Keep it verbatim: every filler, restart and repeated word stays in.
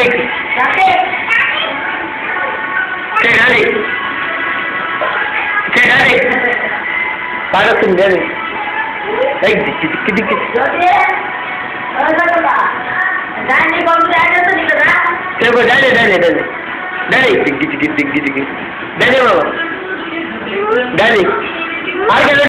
Daddy. Say Daddy. Say Daddy. Pagasin Daddy. Like dikki dikki dikki. Daddy, come to Daddy. Say go Daddy, Daddy, Daddy. Daddy, dikki dikki dikki dikki. Daddy, Daddy. Daddy.